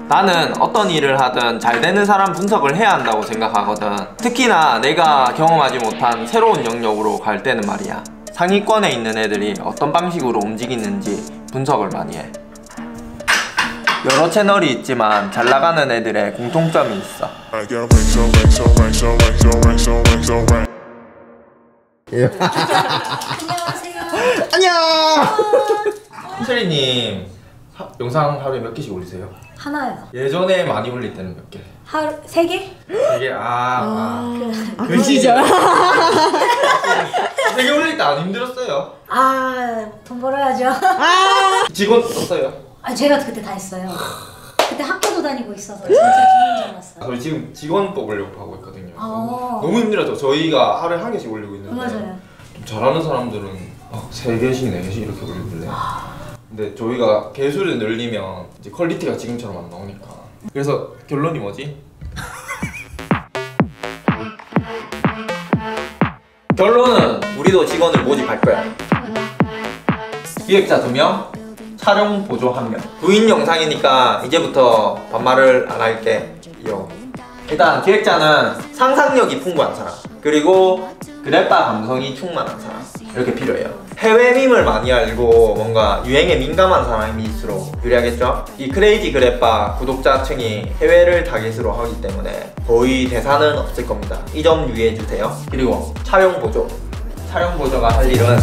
나는 어떤 일을 하든 잘 되는 사람 분석을 해야 한다고 생각하거든. 특히나 내가 경험하지 못한 새로운 영역으로 갈 때는 말이야. 상위권에 있는 애들이 어떤 방식으로 움직이는지 분석을 많이 해. 여러 채널이 있지만 잘 나가는 애들의 공통점이 있어. 안녕하세요. 안녕. 혜철이님 영상 하루에 몇 개씩 올리세요? 하나요. 예전에 많이 올릴 때는 몇 개? 하루 3개? 3개? 그 시절. 3개 올릴 때 안 힘들었어요? 돈 벌어야죠. 직원 없어요? 제가 그때 다 했어요. 그때 학교도 다니고 있어서 진짜 기분 좋았어요. 저희 지금 직원 뽑으려고 하고 있거든요. 너무 힘들었죠. 저희가 하루에 1개씩 올리고 있는데 맞아요. 좀 잘하는 사람들은 3개씩, 4개씩 이렇게 올리길래 근데 저희가 개수를 늘리면 이제 퀄리티가 지금처럼 안 나오니까. 그래서 결론이 뭐지? 결론은 우리도 직원을 모집할 거야. 기획자 2명, 촬영 보조 1명. 구인 영상이니까 이제부터 반말을 안 할게. 일단 기획자는 상상력이 풍부한 사람, 그리고 그래파 감성이 충만한 사람, 이렇게 필요해요. 해외 밈을 많이 알고 뭔가 유행에 민감한 사람일수록 유리하겠죠? 이 크레이지 그래파 구독자층이 해외를 타깃으로 하기 때문에 거의 대사는 없을 겁니다. 이 점 유의해주세요. 그리고 촬영 보조가 할 일은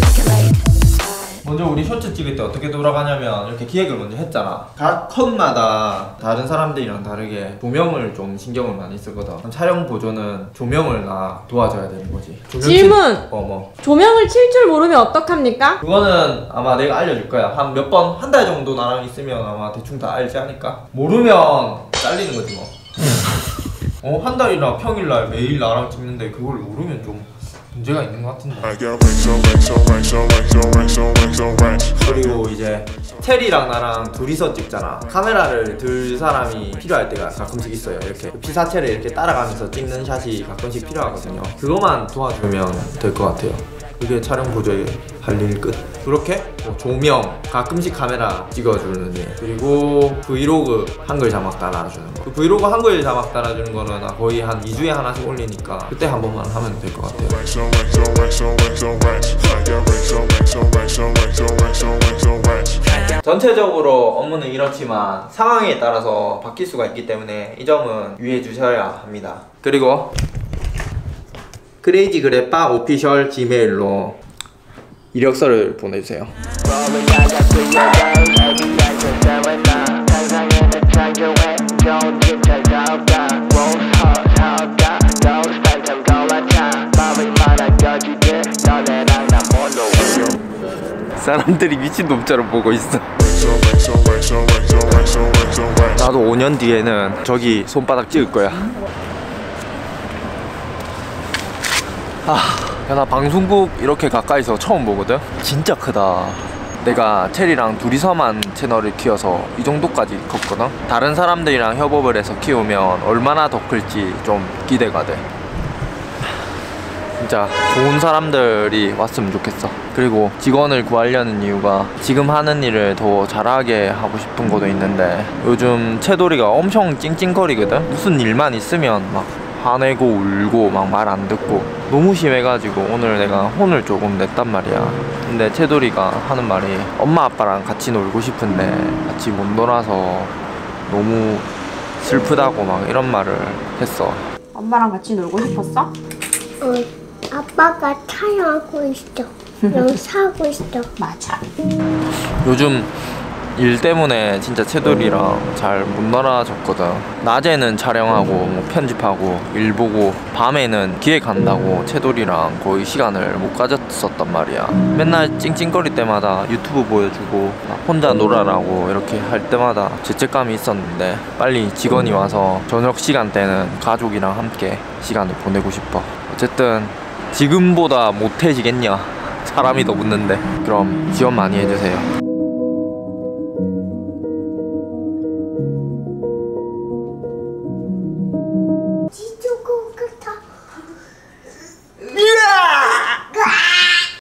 먼저 우리 쇼츠 찍을 때 어떻게 돌아가냐면 이렇게 기획을 먼저 했잖아. 각 컷마다 다른 사람들이랑 다르게 조명을 좀 신경을 많이 쓰거든. 촬영 보조는 조명을 나 도와줘야 되는 거지. 질문! 조명을 칠 줄 모르면 어떡합니까? 그거는 아마 내가 알려줄 거야. 한 몇 번, 한 달 정도 나랑 있으면 아마 대충 다 알지 않을까? 모르면 잘리는 거지 뭐. 한 달이나 평일날 매일 나랑 찍는데 그걸 모르면 좀 문제가 있는 것 같은데. 그리고 이제 체리랑 나랑 둘이서 찍잖아. 카메라를 들 사람이 필요할 때가 가끔씩 있어요. 이렇게 피사체를 이렇게 따라가면서 찍는 샷이 가끔씩 필요하거든요. 그거만 도와주면 될 것 같아요. 그게 촬영 보조의 할 일 끝. 그렇게 조명, 가끔씩 카메라 찍어주는 일, 그리고 브이로그 한글 자막 달아주는 거. 그 브이로그 한글 자막 달아주는 거는 거의 한 2주에 하나씩 올리니까 그때 한 번만 하면 될 것 같아요. 전체적으로 업무는 이렇지만 상황에 따라서 바뀔 수가 있기 때문에 이 점은 유의해 주셔야 합니다. 그리고 크레이지 그래파 오피셜 지메일로 이력서를 보내주세요. 사람들이 미친놈처럼 보고 있어. 나도 5년 뒤에는 저기 손바닥 찍을 거야. 야, 나 방송국 이렇게 가까이서 처음 보거든? 진짜 크다. 내가 체리랑 둘이서만 채널을 키워서 이 정도까지 컸거든? 다른 사람들이랑 협업을 해서 키우면 얼마나 더 클지 좀 기대가 돼. 진짜 좋은 사람들이 왔으면 좋겠어. 그리고 직원을 구하려는 이유가 지금 하는 일을 더 잘하게 하고 싶은 것도 있는데 요즘 채돌이가 엄청 찡찡거리거든? 무슨 일만 있으면 막 화내고 울고 막 말 안 듣고 너무 심해가지고 오늘 내가 혼을 조금 냈단 말이야. 근데 채돌이가 하는 말이 엄마 아빠랑 같이 놀고 싶은데 같이 못 놀아서 너무 슬프다고 막 이런 말을 했어. 엄마랑 같이 놀고 싶었어? 아빠가 촬영하고 있어. 영상하고 있어. 맞아. 요즘 일 때문에 진짜 채돌이랑 잘 못 놀아줬거든. 낮에는 촬영하고 뭐 편집하고 일 보고 밤에는 기획한다고 채돌이랑 거의 시간을 못 가졌었단 말이야. 맨날 찡찡거릴 때마다 유튜브 보여주고 혼자 놀아라고 이렇게 할 때마다 죄책감이 있었는데 빨리 직원이 와서 저녁 시간대는 가족이랑 함께 시간을 보내고 싶어. 어쨌든 지금보다 못해지겠냐, 사람이 더 붙는데. 그럼 지원 많이 해주세요.